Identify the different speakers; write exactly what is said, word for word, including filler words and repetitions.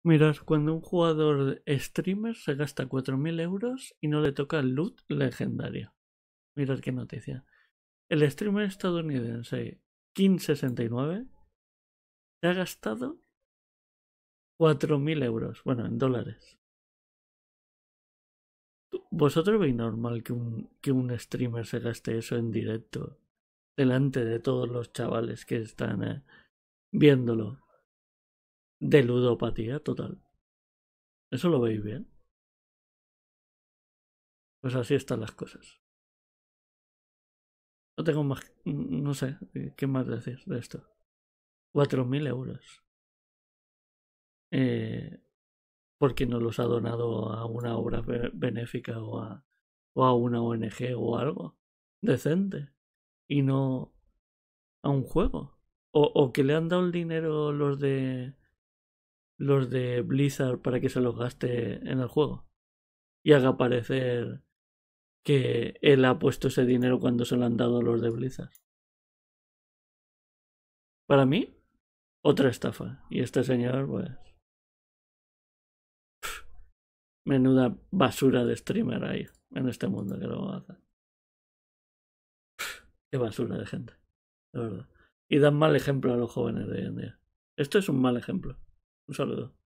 Speaker 1: Mirad, cuando un jugador streamer se gasta cuatro mil euros y no le toca loot legendario. Mirad qué noticia. El streamer estadounidense King sesenta y nueve se ha gastado cuatro mil euros. Bueno, en dólares. ¿Vosotros veis normal que un, que un streamer se gaste eso en directo? Delante de todos los chavales que están eh, viéndolo. De ludopatía total. ¿Eso lo veis bien? Pues así están las cosas. No tengo más. No sé. ¿Qué más decir de esto? cuatro mil euros. Eh, porque no los ha donado a una obra benéfica o a, o a una O N G o algo decente. Y no a un juego. O, o que le han dado el dinero los de. Los de Blizzard para que se los gaste en el juego. Y haga parecer que él ha puesto ese dinero cuando se lo han dado los de Blizzard. Para mí, otra estafa. Y este señor, pues. Menuda basura de streamer hay en este mundo que lo hace. Qué basura de gente, de verdad. Y dan mal ejemplo a los jóvenes de hoy en día. Esto es un mal ejemplo. Un saludo.